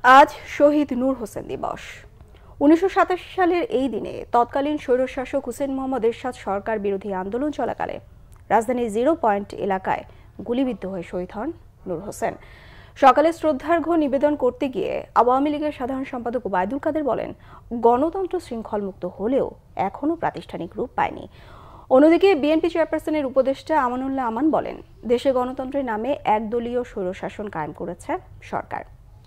আজ শহীদ নূর হোসেন দিবস। ১৯৮৭ সালের এই দিনে তৎকালীন স্বৈরশাসক হুসেন মোহাম্মদ এরশাদ সরকার বিরোধী আন্দোলন চলাকালে রাজধানীর 0 পয়েন্ট এলাকায় গুলিবিদ্ধ হয়ে শহীদ হন নূর হোসেন। সকালে শ্রদ্ধার্ঘ্য নিবেদন করতে গিয়ে আওয়ামী লীগের সাধারণ সম্পাদক ওবায়দুল কাদের বলেন, গণতন্ত্র শৃঙ্খলমুক্ত হলেও এখনও প্রাতিষ্ঠানিক রূপ পায়নি। অন্যদিকে বিএনপি চেয়ারপারসনের উপদেষ্টা আমানুল্লাহ আমান বলেন, দেশে গণতন্ত্রের নামে একদলীয় স্বৈরশাসন কায়েম করেছে সরকার।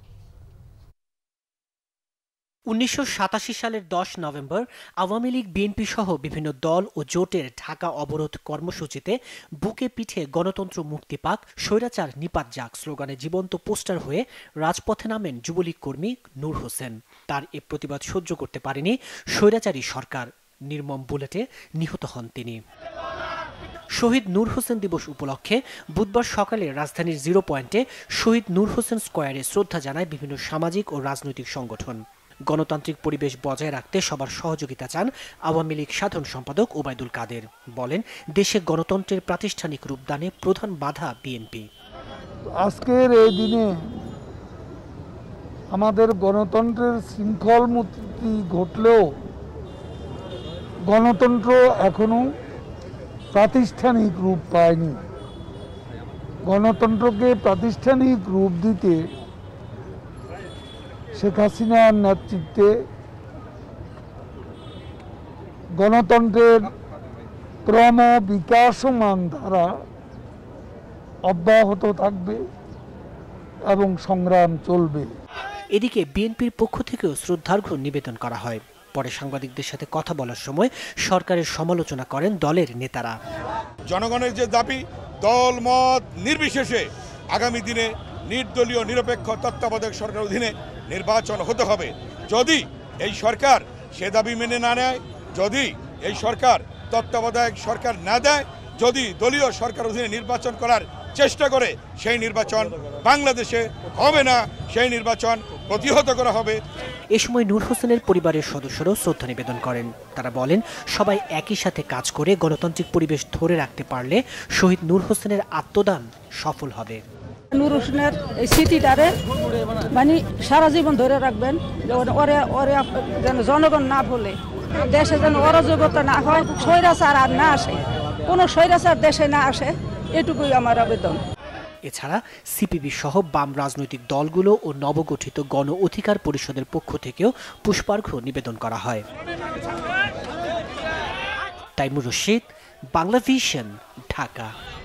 ১৯৮৭ সালের ১০ নভেম্বর আওয়ামী লীগ বিএনপি সহ বিভিন্ন দল ও জোটের ঢাকা অবরোধ কর্মসূচিতে বুকে পিঠে গণতন্ত্র মুক্তি পাক, স্বৈরাচার নিপাত যাক স্লোগানে জীবন্ত পোস্টার হয়ে রাজপথে নামেন যুবলীগ কর্মী নূর হোসেন। তার এ প্রতিবাদ সহ্য করতে পারেনি স্বৈরাচারী সরকার। নির্মম বুলেটে নিহত হন তিনি। শহীদ নূর হোসেন দিবস উপলক্ষে বুধবার সকালে রাজধানীর 0 পয়েন্টে শহীদ নূর হোসেন স্কয়ারে শ্রদ্ধা জানায় বিভিন্ন সামাজিক ও রাজনৈতিক সংগঠন। গণতান্ত্রিক পরিবেশ বজায় রাখতে সবার সহযোগিতা চান আওয়ামী লীগ সাধারণ সম্পাদক ওবায়দুল কাদের। বলেন, দেশে গণতন্ত্রের প্রাতিষ্ঠানিক রূপদানে প্রধান বাধা বিএনপি। আজকের এই দিনে আমাদের গণতন্ত্রের শৃঙ্খল মুক্তি ঘটলেও গণতন্ত্র এখনো প্রাতিষ্ঠানিক রূপ পায়নি। গণতন্ত্রকে প্রাতিষ্ঠানিক রূপ দিতে শেখ হাসিনার নেতৃত্বে গণতন্ত্রের ক্রম বিকাশমান ধারা অব্যাহত থাকবে এবং সংগ্রাম চলবে। এদিকে বিএনপির পক্ষ থেকেও শ্রদ্ধার্ঘ্য নিবেদন করা হয়। পরে সাংবাদিকদের সাথে কথা বলার সময় সরকারের সমালোচনা করেন দলের নেতারা। জনগণের যে দাবি, দল মত নির্বিশেষে আগামী দিনে নির্দলীয় নিরপেক্ষ তত্ত্বাবধায়ক সরকার অধীনে নির্বাচন হতে হবে। যদি এই সরকার সে দাবি মেনে না নেয়, যদি এই সরকার তত্ত্বাবধায়ক সরকার না দেয়, যদি দলীয় সরকার অধীনে নির্বাচন করার চেষ্টা করে, সেই নির্বাচন বাংলাদেশে হবে না, সেই নির্বাচন প্রতিহত করা হবে। এ সময় নূর হোসেনের পরিবারের সদস্যরাও শ্রদ্ধা নিবেদন করেন। তারা বলেন, সবাই একই সাথে কাজ করে গণতান্ত্রিক পরিবেশ ধরে রাখতে পারলে শহীদ নূর হোসেনের আত্মদান সফল হবে। নূর হোসেনের এই স্মৃতিটারে মানে সারা জীবন ধরে রাখবেন, যেন জনগণ না ভুলে, দেশে যেন অরাজকতা না হয়, স্বৈরাচার আর না আসে, কোনো স্বৈরাচার দেশে না আসে, এটুকুই আমার আবেদন। এছাড়া সিপিবি সহ বাম রাজনৈতিক দলগুলো ও নবগঠিত গণ অধিকার পরিষদের পক্ষ থেকেও পুষ্পার্ঘ্য নিবেদন করা হয়। তাইমুর রশিদ, বাংলা ভিশন, ঢাকা।